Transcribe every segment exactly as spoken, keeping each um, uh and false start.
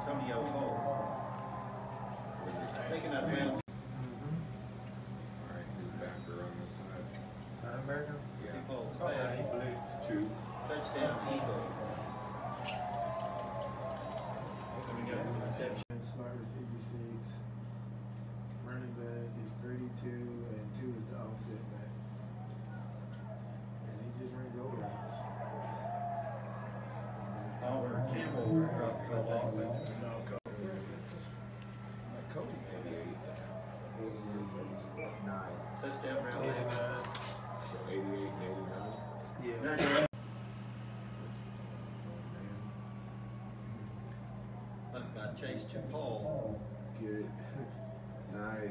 Taking that bounce. Alright, his backer on this side. Linebacker? Yeah. He falls Oh, yeah, he fast. blitzed. Two. Touchdown, Eagles. Coming up with reception. Slot receiver six. Running back is thirty-two, and two is the offset back. And he just ran go routes. Oliver Campbell dropped the ball. No, go. Cody maybe eighty-nine. Touchdown, Rowlett. eighty-nine. So eighty-eight and eighty-nine. Yeah. Left by Chase to Paul. Good. Nice.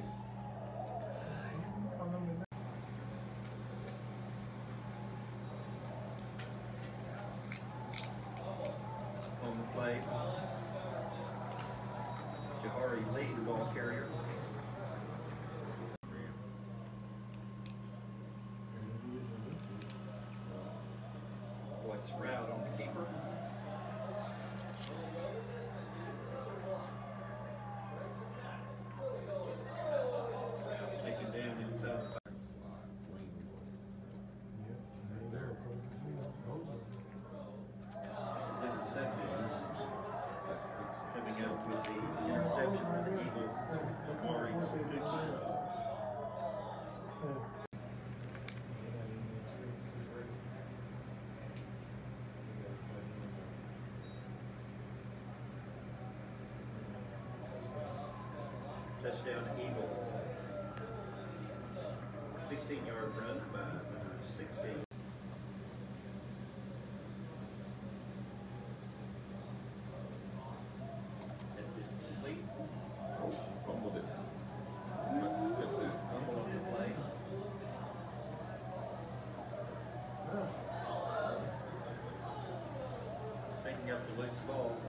On the play. Jahari Lee, the ball carrier. What's route on the keeper? Taken down inside the back. This is intercepted. Coming up with the interception for the Eagles. Amari Suzuki. Touchdown Eagles. sixteen yard run by number sixteen. This is complete. Oh, fumbled it. Fumble on the play. Taking up the loose ball.